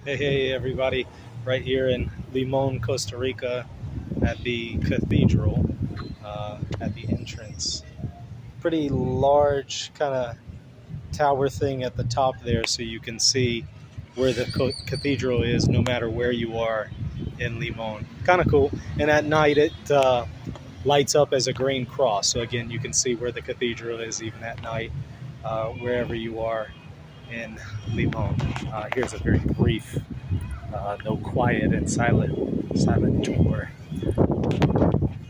Hey, everybody, right here in Limon, Costa Rica at the Cathedral, at the entrance. Pretty large kind of tower thing at the top there so you can see where the cathedral is no matter where you are in Limon. Kind of cool. And at night it lights up as a green cross. So again, you can see where the cathedral is even at night, wherever you are in Limon. Here's a very brief, no quiet and silent tour.